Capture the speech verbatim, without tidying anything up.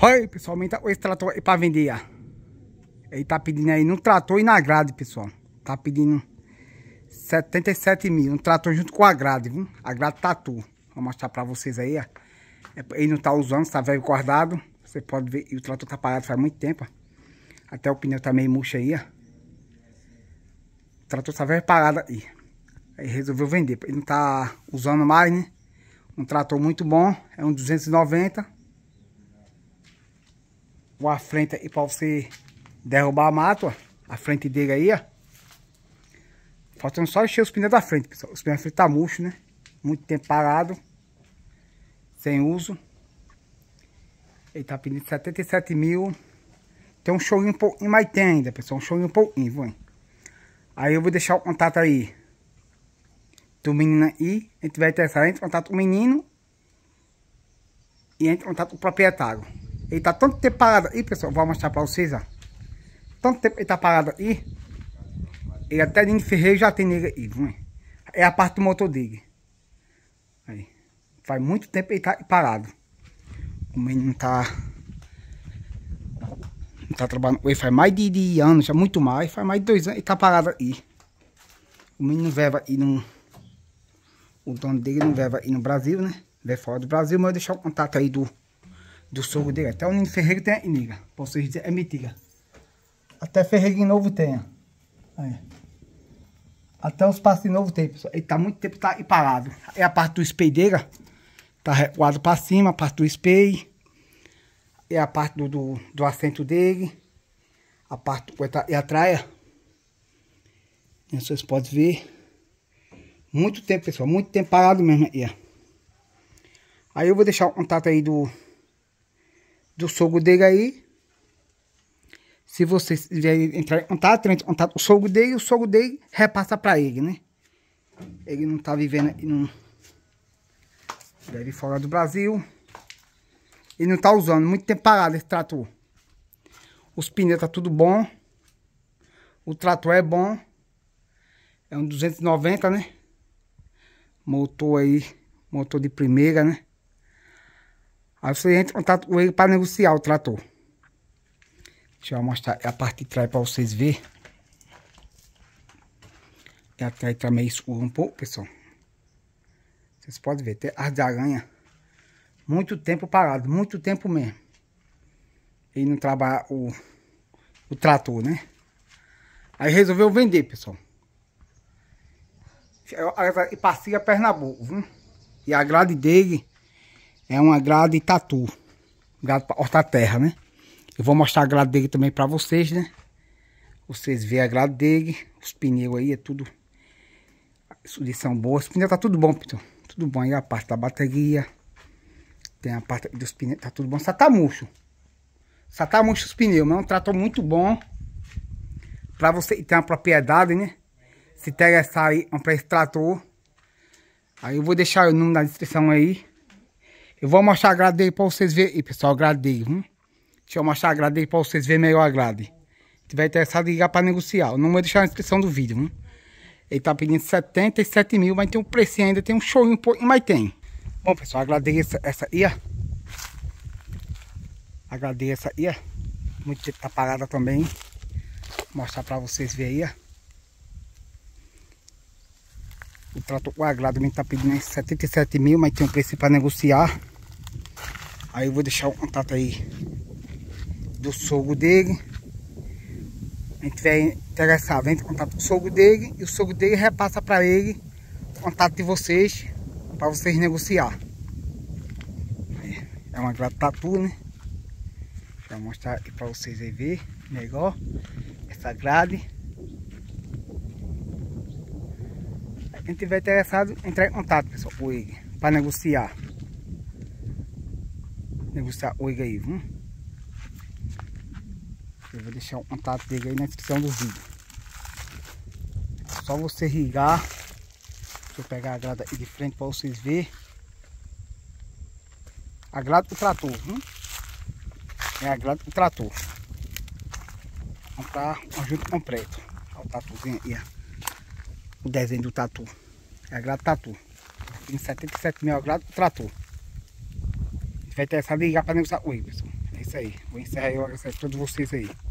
Oi, pessoal, tá esse trator aí pra vender, ó. Ele tá pedindo aí no trator e na grade, pessoal. Tá pedindo setenta e sete mil. Um trator junto com a grade, viu? A grade Tatu. Vou mostrar pra vocês aí, ó. Ele não tá usando, tá velho guardado. Você pode ver, e o trator tá parado faz muito tempo, ó. Até o pneu tá meio murcho aí, ó. O trator tá velho parado aí. Aí resolveu vender. Ele não tá usando mais, né? Um trator muito bom. É um duzentos e noventa. A frente aí pra você derrubar a mato, ó. A frente dele aí, ó. Faltando só encher os pneus da frente, pessoal. Os pneus da frente tá murcho, né? Muito tempo parado. Sem uso. Ele tá pedindo setenta e sete mil. Tem um showinho um pouquinho, mas tem ainda, pessoal. Um showinho um pouquinho, viu? Aí eu vou deixar o contato aí do menino aí. A gente vai interessar, entre em contato com o menino e entre em contato com o proprietário. Ele tá tanto tempo parado aí, pessoal. Vou mostrar pra vocês, ó. Tanto tempo ele tá parado aí. Ele até de ferreiro já tem nele aí, viu? É a parte do motor dele. Aí. Faz muito tempo ele tá parado. O menino tá... Não tá trabalhando. Ele faz mais de, de anos, já muito mais. Faz mais de dois anos ele tá parado aí. O menino leva aí no... O dono dele não leva aí no Brasil, né? Leva fora do Brasil, mas eu vou deixar o contato aí do... Do sogro dele. Até o Nino Ferreira tem a iniga. Pra vocês dizerem, é metiga. Até Ferreira novo tem. Aí. Até os passos de novo tem, pessoal. Ele tá muito tempo tá aí parado. É a parte do espelho dele. Tá recuado pra cima, a parte do espelho. É a parte do, do, do assento dele. A parte do e atrás. E vocês podem ver. Muito tempo, pessoal. Muito tempo parado mesmo aí. Aí eu vou deixar o contato aí do... do sogro dele aí. Se vocês quiserem entrar em contato, entre em contato com o sogro dele, o sogro dele repassa pra ele, né? Ele não tá vivendo, ele não deve ir fora do Brasil. Ele não tá usando, muito tempo parado esse trator. Os pneus tá tudo bom. O trator é bom. É um duzentos e noventa, né? Motor aí, motor de primeira, né? Aí você entra em contato com ele para negociar o trator. Deixa eu mostrar a parte de trás para vocês verem. E atrás tá meio escuro um pouco, pessoal. Vocês podem ver, tem as de aranha. Muito tempo parado, muito tempo mesmo. Ele não trabalha o, o trator, né? Aí resolveu vender, pessoal. E passeia Pernambuco, viu? E a grade dele... É uma grade Tatu. Grade para horta terra, né? Eu vou mostrar a grade dele também para vocês, né? Vocês veem a grade dele. Os pneus aí é tudo... Sudição boa. Os pneus tá tudo bom, pessoal. Tudo bom. Aí a parte da bateria. Tem a parte dos pneus. Tá tudo bom. Só tá murcho. Só tá murcho os pneus. Mas é um trator muito bom. Para você ter uma propriedade, né? Se interessar aí para esse trator. Aí eu vou deixar o número na descrição aí. Eu vou mostrar a grade dele pra vocês verem aí, pessoal, a grade dele, hum? Deixa eu mostrar a grade dele pra vocês verem melhor a grade. Se tiver interessado, ligar pra negociar. O número eu deixar na descrição do vídeo, hum? Ele tá pedindo setenta e sete mil, mas tem um preço ainda, tem um show um pouquinho, mas tem. Bom, pessoal, a grade dele é essa, essa aí, ó. A grade dele é essa aí, ó. Muito tempo tá parada também. Vou mostrar pra vocês verem aí, ó. O trator com a grade também tá pedindo setenta e sete mil, mas tem um preço pra negociar. Aí eu vou deixar o contato aí do sogro dele. A gente tiver interessado, vem em contato com o sogro dele. E o sogro dele repassa para ele o contato de vocês, para vocês negociar. É uma grade Tatu, né? Deixa eu mostrar aqui para vocês aí ver melhor essa grade. Quem tiver interessado, entrar em contato, pessoal, com ele, para negociar. Negociar o ele aí, viu? Eu vou deixar o contato dele aí na descrição do vídeo. É só você ligar. Deixa eu pegar a grade aí de frente para vocês verem. A grade do trator, viu? É a grade do trator. Comprar um conjunto completo. Olha o tatuzinho aí, ó. O desenho do tatu. É a grade Tatu. Tem setenta e sete mil a grade do trator. Se vai interessar, ligar para negociar com ele, pessoal. É isso. isso aí. Vou encerrar e eu agradeço a todos vocês aí.